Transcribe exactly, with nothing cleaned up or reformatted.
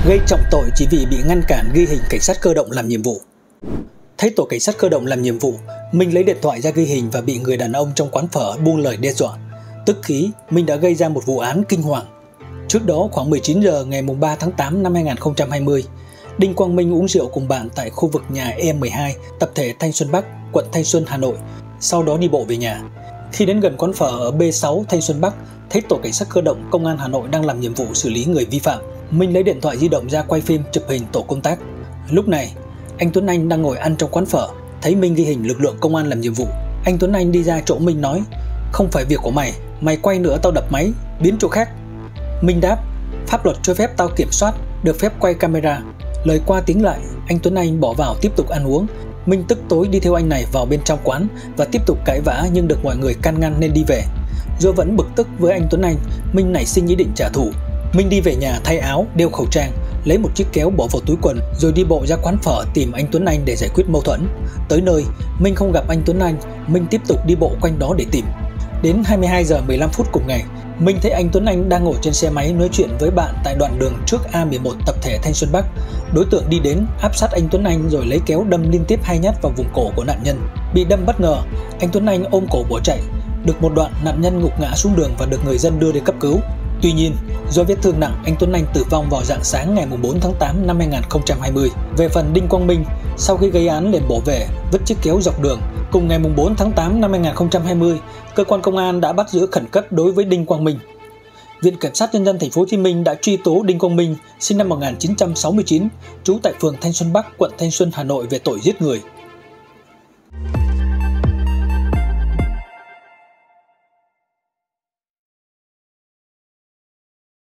gây trọng tội chỉ vì bị ngăn cản ghi hình cảnh sát cơ động làm nhiệm vụ. Thấy tổ cảnh sát cơ động làm nhiệm vụ, Minh lấy điện thoại ra ghi hình và bị người đàn ông trong quán phở buông lời đe dọa. Tức khí, Minh đã gây ra một vụ án kinh hoàng. Trước đó khoảng mười chín giờ ngày ba tháng tám năm hai nghìn không trăm hai mươi, Đinh Quang Minh uống rượu cùng bạn tại khu vực nhà E mười hai, tập thể Thanh Xuân Bắc, quận Thanh Xuân, Hà Nội, sau đó đi bộ về nhà. Khi đến gần quán phở ở B sáu Thanh Xuân Bắc, thấy tổ cảnh sát cơ động công an Hà Nội đang làm nhiệm vụ xử lý người vi phạm. Minh lấy điện thoại di động ra quay phim chụp hình tổ công tác. Lúc này, anh Tuấn Anh đang ngồi ăn trong quán phở, thấy Minh ghi hình lực lượng công an làm nhiệm vụ. Anh Tuấn Anh đi ra chỗ Minh nói: "Không phải việc của mày, mày quay nữa tao đập máy, biến chỗ khác." Minh đáp: "Pháp luật cho phép tao kiểm soát, được phép quay camera." Lời qua tiếng lại, anh Tuấn Anh bỏ vào tiếp tục ăn uống. Minh tức tối đi theo anh này vào bên trong quán và tiếp tục cãi vã nhưng được mọi người can ngăn nên đi về. Do vẫn bực tức với anh Tuấn Anh, Minh nảy sinh ý định trả thù. Minh đi về nhà thay áo, đeo khẩu trang, lấy một chiếc kéo bỏ vào túi quần rồi đi bộ ra quán phở tìm anh Tuấn Anh để giải quyết mâu thuẫn. Tới nơi, Minh không gặp anh Tuấn Anh, Minh tiếp tục đi bộ quanh đó để tìm. Đến hai mươi hai giờ mười lăm phút cùng ngày, Minh thấy anh Tuấn Anh đang ngồi trên xe máy nói chuyện với bạn tại đoạn đường trước A mười một tập thể Thanh Xuân Bắc. Đối tượng đi đến áp sát anh Tuấn Anh rồi lấy kéo đâm liên tiếp hai nhát vào vùng cổ của nạn nhân. Bị đâm bất ngờ, anh Tuấn Anh ôm cổ bỏ chạy. Được một đoạn, nạn nhân gục ngã xuống đường và được người dân đưa đi cấp cứu. Tuy nhiên, do vết thương nặng, anh Tuấn Anh tử vong vào rạng sáng ngày bốn tháng tám năm hai nghìn không trăm hai mươi. Về phần Đinh Quang Minh, sau khi gây án liền bỏ về, vứt chiếc kéo dọc đường. Cùng ngày bốn tháng tám năm hai nghìn không trăm hai mươi, cơ quan công an đã bắt giữ khẩn cấp đối với Đinh Quang Minh. Viện Kiểm sát Nhân dân Thành phố Hồ Chí Minh đã truy tố Đinh Quang Minh, sinh năm một nghìn chín trăm sáu mươi chín, trú tại phường Thanh Xuân Bắc, quận Thanh Xuân, Hà Nội về tội giết người.